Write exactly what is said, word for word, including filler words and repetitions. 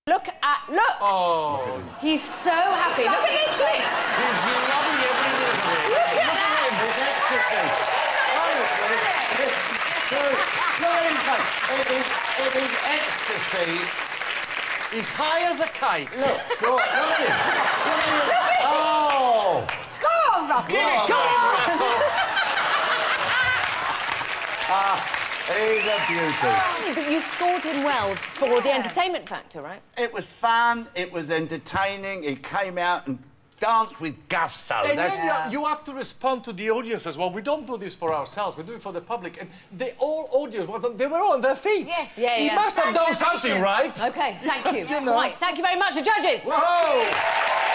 Look at... Look! Oh. He's so happy. Look at his face. He's loving every minute of it. Look at that. It's ecstasy. Look at him, folks. It is, it is ecstasy. He's high as a kite. Look, look, look at him. Look at him. Oh! Go on, Russell. Give it to Go him, on. Russell. Ah, he's a beauty. But you scored him well for the entertainment factor, right? It was fun, it was entertaining, he came out and danced with gusto. And That's then you, you have to respond to the audience as well. We don't do this for ourselves, we do it for the public. And the all audience, well, they were all on their feet. Yes. Yeah, he yeah. must have done something right. OK, thank you. You know. Right, thank you very much, the judges. Whoa!